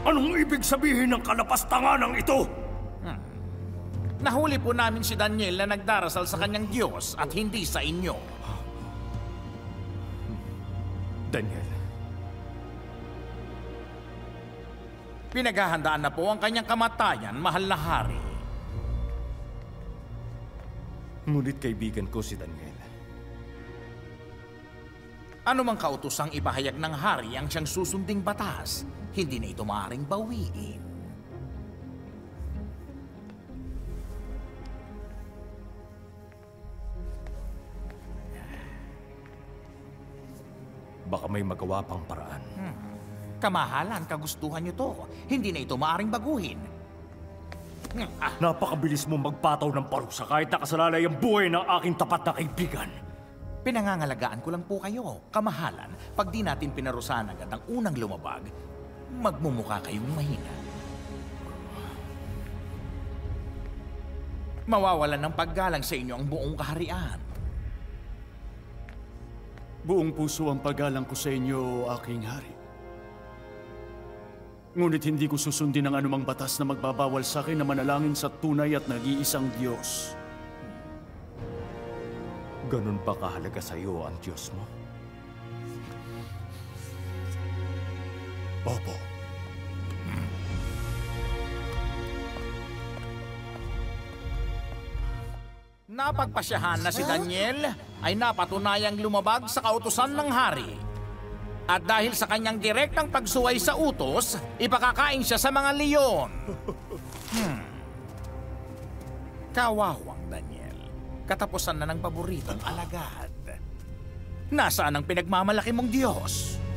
Anong ibig sabihin ng kalapastanganang ito? Nahuli po namin si Daniel na nagdarasal sa kanyang Diyos at hindi sa inyo. Daniel. Pinaghahandaan na po ang kanyang kamatayan, mahal na hari. Ngunit kaibigan ko si Daniel. Ano mang kautusang ipahayag ng hari ang siyang susunding batas, hindi na ito maaaring bawiin. Baka may magawa pang paraan. Kamahalan, kagustuhan niyo to. Hindi na ito maaaring baguhin. Napakabilis mo magpataw ng parusa kahit nakasalalay ang buhay ng aking tapat na kaibigan. Pinangangalagaan ko lang po kayo. Kamahalan, pag di natin pinarusahan agad ang unang lumabag, magmumukha kayong mahina. Mawawalan ng paggalang sa inyo ang buong kaharian. Buong puso ang paggalang ko sa inyo, aking hari. Ngunit hindi ko susundin ang anumang batas na magbabawal sa akin na manalangin sa tunay at nag-iisang Diyos. Ganun ba kahalaga sa iyo ang Diyos mo? Opo. Napagpasyahan na si Daniel ay napatunayang lumabag sa kautusan ng hari. At dahil sa kanyang direktang pagsuway sa utos, ipakakain siya sa mga leyon. Kawawang Daniel, katapusan na ng paboritong alagad. Nasaan ang pinagmamalaki mong Diyos?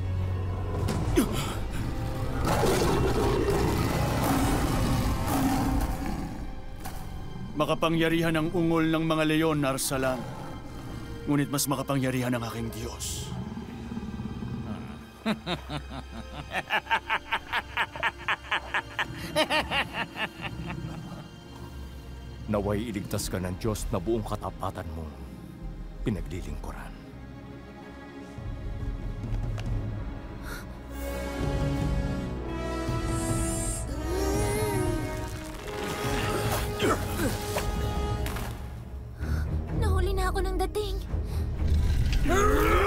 Makapangyarihan ang ungol ng mga leyon, Arsalan. Ngunit mas makapangyarihan ang aking Diyos. Naway iligtas ka ng Diyos na buong katapatan mo pinaglilingkuran. Nahuli na ako ng dating.